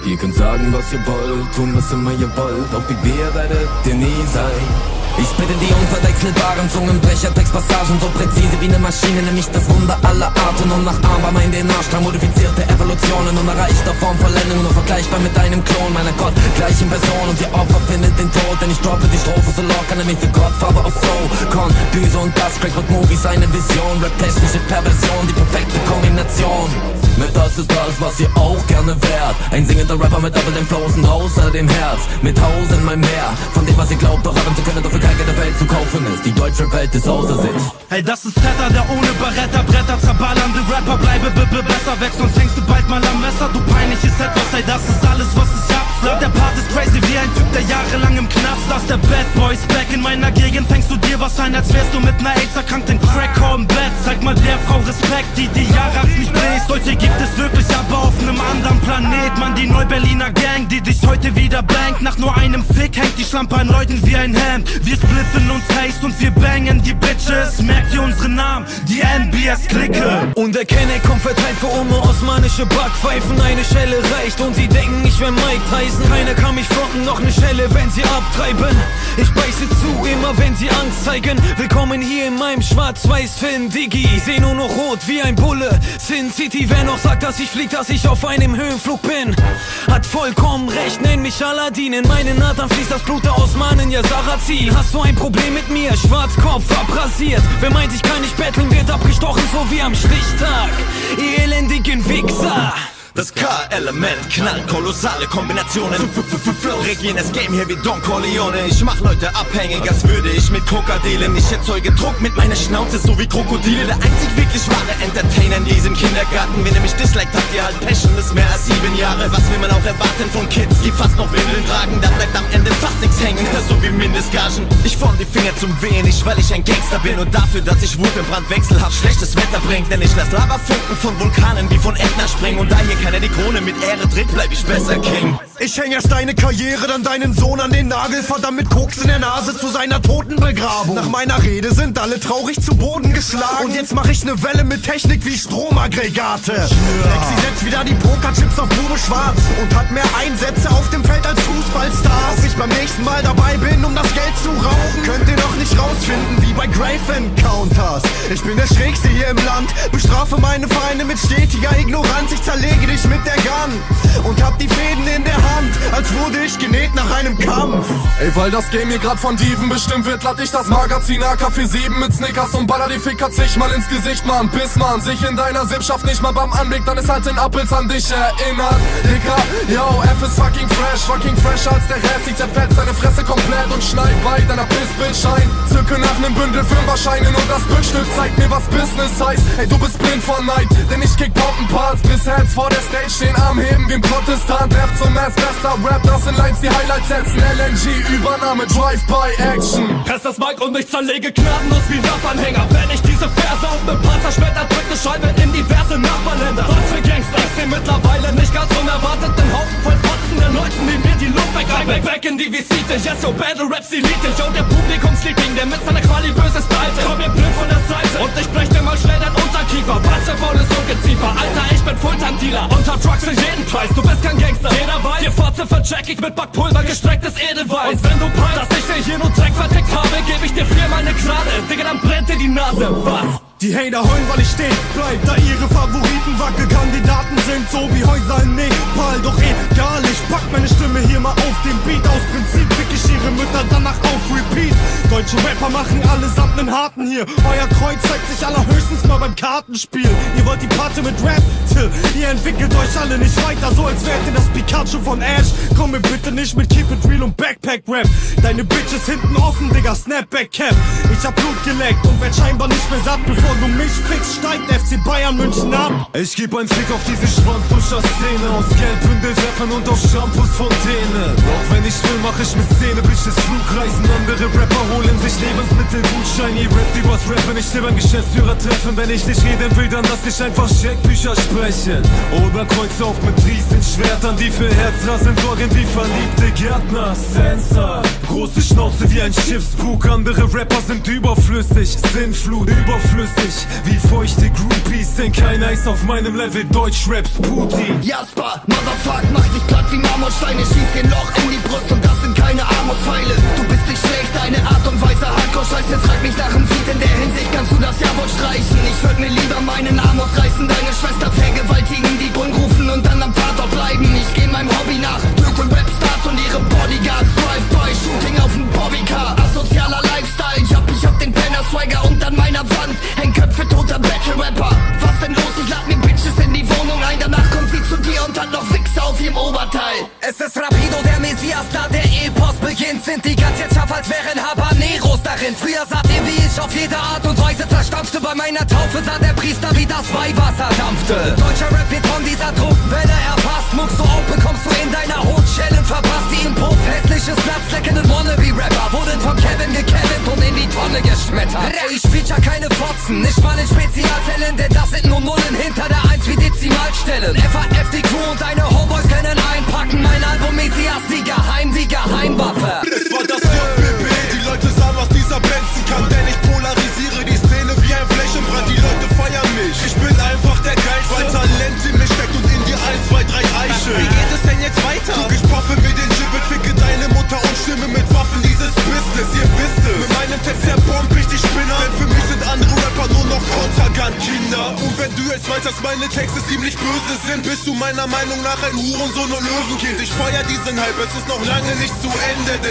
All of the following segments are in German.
Ihr könnt sagen, was ihr wollt, tun, was immer ihr wollt, doch wie wir werdet ihr nie sein. Ich spitte die unverwechselbaren Zungenbrecher, Textpassagen so präzise wie eine Maschine, nämlich das Wunder aller Arten. Unnachahmbar mein DNA-Strang, modifizierte Evolutionen, unerreichter Formvollendung, nur vergleichbar mit einem Klon meiner gottgleichen Person. Und ihr Opfer findet den Tod, denn ich droppe die Strophe so locker, nämlich wie Godfather of Flow. Con, Düse und das, Crack und Movies, eine Vision, Rap-technische Perversion, die perfekte Kombination. Mit das ist das, was ihr auch gerne wärt. Ein singender Rapper mit Double den Flows und außer dem Herz. Mit tausendmal mehr von dem, was ihr glaubt, doch haben zu können, doch für kein Geld der Welt zu kaufen ist. Die deutsche Welt ist außer sich. Hey, das ist Zetter, der ohne Beretta Bretter zerballernde Rapper. Bleibe besser weg, sonst hängst du bald mal am Messer. Du peinliches Etwas, hey, das ist alles, was ich hab. Der Part ist crazy wie ein Typ, der jahrelang im Knast saß. Der Bad Boy ist back in meiner Gegend. Fängst du dir was ein, als wärst du mit einer AIDS erkrankten Cracker im Bett. Zeig mal der Frau Respekt, die Jahre nicht bläst. Solche gibt es wirklich, aber auf einem anderen Planet. Man, die Neu-Berliner Gang, die dich heute wieder bangt. Nach nur einem Fick hängt die Schlampe an Leuten wie ein Hemd. Wir spliffen uns Haste und wir bangen die Bitches. Merkt ihr unsere Namen, die NBS-Clique. Und der Kenneck kommt verteilt für osmanische Backpfeifen. Eine Schelle reicht und sie denken, ich wär Mike Tyson. Keiner kann mich fronten, noch ne Schelle, wenn sie abtreiben. Ich beiße zu, immer wenn sie Angst zeigen. Willkommen hier in meinem Schwarz-Weiß-Film, Digi. Seh nur noch rot wie ein Bulle. Sin City, wer noch sagt, dass ich flieg, dass ich auf einem Höhenflug bin, hat vollkommen recht, nenn mich Aladdin. In meinen Adern fließt das Blut der Osmanen, ja Sarrazin. Hast du ein Problem mit mir? Schwarzkopf, abrasiert. Wer meint, ich kann nicht betteln, wird abgestochen, so wie am Stichtag. Ihr elendigen Wichser. Das K-Element knallt kolossale Kombinationen. Regieren das Game hier wie Don Corleone. Ich mach Leute abhängig, als würde ich mit Coca dealen. Ich erzeuge Druck mit meiner Schnauze, so wie Krokodile. Der einzig wirklich wahre Entertainer in diesem Kindergarten. Wenn ihr mich disliked, habt ihr halt Passion, ist mehr als 7 Jahre. Was will man auch erwarten von Kids, die fast noch Windeln tragen? Da bleibt am Ende fast nichts hängen, so wie Mindestgagen. Ich form die Finger zum Wehen, nicht weil ich ein Gangster bin. Und dafür, dass ich Wut im Brand wechselhaft schlechtes Wetter bringt. Denn ich lass Lavafunken von Vulkanen wie von Ätna springen. Und da hier keiner die Krone mit Ehre trägt, bleib ich besser King. Ich häng erst deine Karriere, dann deinen Sohn an den Nagel, verdammt mit Koks in der Nase zu seiner Totenbegrabung. Nach meiner Rede sind alle traurig zu Boden geschlagen. Und jetzt mach ich ne Welle mit Technik wie Stromaggregate. Lexi setzt wieder die Pokerchips auf Bube Schwarz und hat mehr Einsätze auf dem Feld als Fußballstars. Ob ich beim nächsten Mal dabei bin, um das Geld zu rauben, könnt ihr doch nicht rausfinden, wie bei Grave Encounters. Ich bin der Schrägste hier im Land, bestrafe meine Feinde mit stetiger Ignoranz. Ich zerlege dich mit der Gun und hab die Fäden in der Hand, als wurde ich genäht nach einem Kampf. Ey, weil das Game hier grad von Dieven bestimmt wird, lad ich das Magazin AK47 mit Snickers und baller die Ficker zigmal ins Gesicht, man. Bis man sich in deiner Sippschaft nicht mal beim Anblick deines alten Appels an dich erinnert. Dicker, yo, F ist fucking fresher als der Rest. Ich zerfetzt deine Fresse komplett und schneid bei deiner Pissbitch ein. Zücke nach nem Bündel Firmenscheinen und das Bündstück zeigt mir, was Business heißt. Ey, du bist blind vor Neid, denn ich kick Bombenparts bis Heads vor der Stage stehen, Arm heben wie ein Protestant. F zum Mass, bester Rap, das sind Lines, die Highlights setzen. LNG, Übernahme, Drive-by-Action. Press das Mic und ich zerlege gnadenlos wie Waffenhänger. Wenn ich diese Verse auf nem Panzer später drückt eine Scheibe in diverse Nachbarländer. Was für Gangster, ich seh mittlerweile nicht ganz unerwartet den Haufen voll fotzenden Leuten, die mir die Luft wegreiben. Weg in die Visite, yes, yo, Battle Raps Elite. Yo, der Publikumsliebling, der mit seiner Quali böse stylte. Komm mir blöd von der Seite und ich brech dir mal schnell dein Unterkiefer. Was für faules Ungeziefer, Alter, ich bin Fulltime-Dealer. Unter Trucks für jeden Preis, du bist kein Gangster. Jeder weiß, die Fotze vercheck ich mit Backpulver, gestrecktes Edelweiß. Und wenn du peinst, dass ich dir hier nur Dreck vertickt habe, geb ich dir 4-mal ne Gnade. Digga, dann brennt dir die Nase, was? Die Hater heulen, weil ich stehen bleib, da ihre Favoriten Wackelkandidaten sind, so wie Häuser in Nepal. Doch egal, ich pack meine Stimme hier mal auf den Beat. Aus Prinzip fick ich ihre Mütter danach auf Repeat. Deutsche Rapper machen allesamt nen Harten hier. Euer Kreuz zeigt sich allerhöchstens mal beim Kartenspiel. Ihr wollt die Party mit Rap? Ihr entwickelt euch alle nicht weiter, so als wärt ihr das Pikachu von Ash. Komm mir bitte nicht mit Keep It Real und Backpack Rap. Deine Bitch ist hinten offen, Digga, Snapback Cap. Ich hab Blut geleckt und werd scheinbar nicht mehr satt. Bevor du mich fickst, steigt FC Bayern München ab. Ich geb einen Fick auf diese Schwanzfuscher-Szene. Aus Geldbündelwerfern und aus Shampoos-Fontäne. Auch wenn ich will, mach ich mit Szene. Bitches Flugreisen, andere Rapper holen sich Lebensmittelgutschein. Ihr rappt übers Rappen, ich will beim Geschäftsführer treffen. Wenn ich nicht reden will, dann lass ich einfach Scheckbücher sprechen. Oder Kreuz auf mit Riesenschwertern, die für Herzrasen sorgen wie verliebte Gärtner. Sensor, große Schnauze wie ein Schiffsbug. Andere Rapper sind überflüssig, Sinnflut, überflüssig wie feuchte Groupies. Denn keiner ist auf meinem Level, Deutschraps Putin. Jasper, Motherfuck, mach dich platt wie die Marmorsteine, schießt dir ein Loch in die Brust und das sind keine Armutspfeile. Du bist nicht schlecht, deine Art und Weise Hardcore-Scheiße. Frag mich nach dem Feed, in der Hinsicht kannst du das Ja-Wort streichen. Ich würd mir lieber meinen Arm ausreißen, deine Schwester vergewaltigen, die Bullen rufen und dann am Tatort bleiben. Ich geh meinem Hobby nach, töte Rapstars und ihre Bodyguards. Drive-by-Shooting auf dem Bobbycar, asozialer Lifestyle. Ich hab den Penner-Swagger und an meiner Wand hängen Köpfe toter Battle-Rapper. Was denn los? Ich lad mir Bitches in die Wohnung ein, danach kommt sie zu dir und hat noch Wichser auf ihrem Oberteil. Es ist Rapido, der Messias, da der Epos beginnt. Sind die ganz jetzt scharf, als wären Habaneros darin. Früher saht ihr, wie ich auf jede Art und Weise zerstampfte. Bei meiner Taufe sah der Priester, wie das Weihwasser dampfte. Deutscher Rap wird von dieser Druckwelle erfasst. Muckst du auf, bekommst du in deiner Hutschellen verpasst. Die im Puff hässliches Platzleckenden Wannabe-Rapper wurden von Kevin gekevint und in die Tonne geschmettert. Ich feature keine Fotzen, nicht mal in Spezialfällen, denn das sind nur Nullen hinter der 1 wie Dezimalstellen. FAF, die Crew und deine Homeboys können einpacken. Mein Album Messias, die Geheimwaffe. Es war das JBB, die Leute sahen, was dieser Benson kann. Denn ich polarisiere die Szene wie ein Flächenbrand. Die Leute feiern mich, ich bin einfach der Geilste, weil Talent in mir steckt und in dir 1, 2, 3 Eiche. Wie geht es denn jetzt weiter? Guck, ich puffe mir den Gibbet, ficke deine Mutter und stimme mit Waffen dieses Business, ihr wisst es. Mit meinem Text zerbomb ich die Spinner, denn für mich sind andere Rapper nur noch Kontergan-Kinder. Und wenn du jetzt weißt, dass meine Texte ziemlich böse sind, bist du meiner Meinung nach ein Hurensohn und Löwenkind. Ich feier diesen Hype, es ist noch lange nicht zu Ende, denn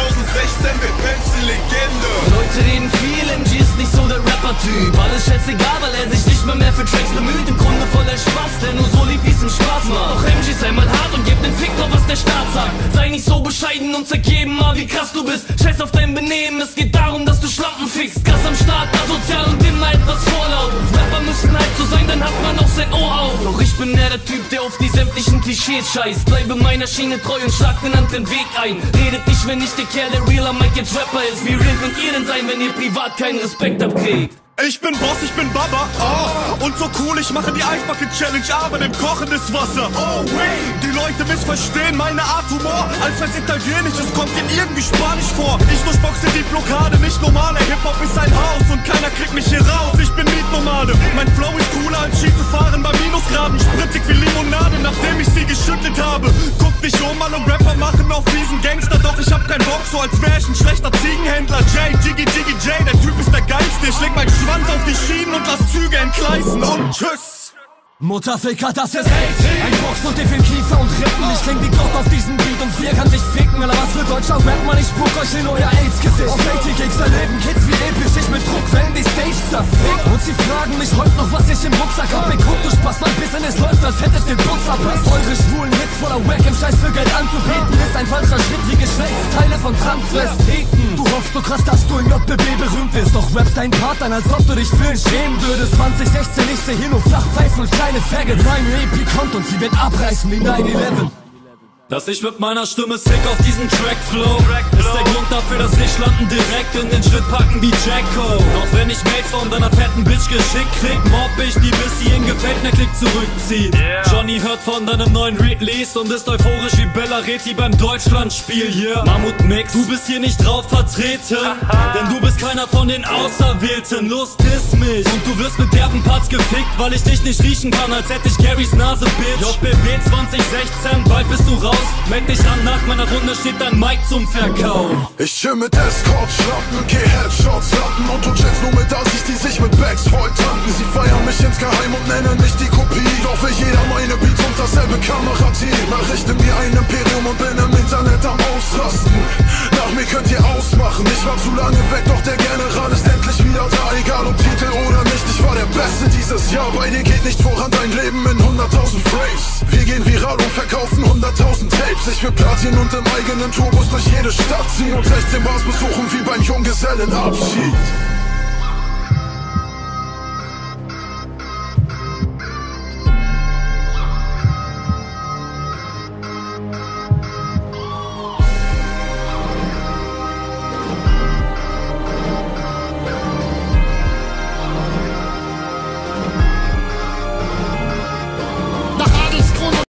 2016 wird Benson Legende. Leute reden viel, MG ist nicht so der Rapper-Typ. Alles scheißegal, weil er sich nicht mehr für Tracks bemüht. Im Grunde voller Spaß, der nur so liebt, wie's ihm Spaß macht. Doch MG sei mal hart und gib den Fick drauf, was der Staat sagt. Sei nicht so bescheiden und zeig jedem mal, wie krass du bist. Scheiß auf dein Benehmen, es geht darum, dass du Schlampen fickst. Krass am Start, asozial und immer etwas vorlaut. Rapper müssen halt so sein, dann hat man auch sein Ohr auf. Doch ich bin eher der Typ, der auf die sämtlichen Klischees scheißt. Bleibe meiner Schiene treu und schlag den anderen Weg ein. Redet nicht, wenn nicht der Kerl, der real am Mic jetzt Rapper ist. Wie real könnt ihr denn sein, wenn ihr privat keinen Respekt abkriegt? Ich bin Boss, ich bin Baba, und so cool, ich mache die Eisbucket-Challenge, aber im kochendes Wasser. Oh, wait. Die Leute missverstehen meine Art Humor, als wenn's Italienisch ist, kommt ihnen irgendwie Spanisch vor. Ich durchboxe die Blockade, nicht normale Hip-Hop ist ein Haus und keiner kriegt mich hier raus. Ich bin Mietnomade, mein Flow ist cooler als Ski zu fahren beim Minusgraden. Spritzig wie Limonade, nachdem ich sie geschüttelt habe. Guckt dich um, alle Rapper machen auf diesen Gangster, doch ich hab keinen Bock, so als wär ich ein schlechter Ziegenhändler. Jiggy J, der Typ ist der Geilste, ich leg mein Schwanz auf die Schienen und lass Züge entgleisen und tschüss. Mutterficker, das ist Hate. Ein Box und viel Kiefer und Rippen. Ich kling wie Gott auf diesem Beat und 4 kann sich ficken. Aber was für deutscher Rap, man, ich spuck euch in euer AIDS-Gesicht. Auf AT-Gigs erleben Kids wie episch ich mit Druckwellen die Stage zerfickt. Und sie fragen mich heute noch, was ich im Rucksack hab. Ich guck, du Spaß, mein Business läuft, als hätte ich den Bus verpasst. Eure schwulen Hits voller Wack im Scheiß für Geld anzubieten ist ein falscher Schritt wie Geschlechtsteile von Transvestiten. Du hoffst so krass, dass du im JBB berühmt bist. Doch rappst deinen Part an, als ob du dich für ihn schämen würdest. 2016, ich seh hier nur Flachpfeifen und kleine Faggots. Meine EP kommt und sie wird abreißen wie 9/11. Dass ich mit meiner Stimme sick auf diesen Track flow, ist der Grund dafür, dass ich Landen direkt in den Schritt packen wie Jacko. Doch wenn ich Mails von deiner fetten Bitch geschickt krieg, mobb ich die, bis sie in gefällt, ne Klick zurückzieht. Johnny hört von deinem neuen Release und ist euphorisch wie Bella Reti beim Deutschlandspiel. Yeah, Mammut Mix, du bist hier nicht drauf vertreten, denn du bist keiner von den Auserwählten. Los, diss mich und du wirst mit derben Parts gefickt, weil ich dich nicht riechen kann, als hätte ich Garys Nase, Bitch. JBB 2016, bald bist du raus. Meld dich an, nach meiner Runde steht dein Mic zum Verkauf. Ich chill mit Escort-Schlappen, geh Headshots landen und du chillst nur mit Assis, die sich mit Bags volltanken. Sie feiern mich insgeheim und nennen mich die Kopie, doch will jeder meine Beats und dasselbe Kamerateam. Errichte mir ein Imperium und bin im Internet am Ausrasten. Nach mir könnt ihr ausmachen, ich war zu lange weg, doch der General ist endlich wieder da. Egal ob Titel oder nicht, ich war der Beste dieses Jahr. Bei dir geht nicht voran, dein Leben in 100.000 Frames. Wir gehen viral und verkaufen 100.000 Tapes. Ich will Platin und im eigenen Turbus durch jede Stadt ziehen und 16 Bars besuchen wie beim Junggesellenabschied.